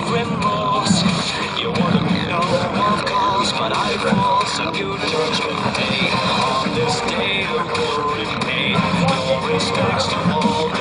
remorse. You wanna know, of course, but I force a new judgment day. On this day of glory, pay no respects to all.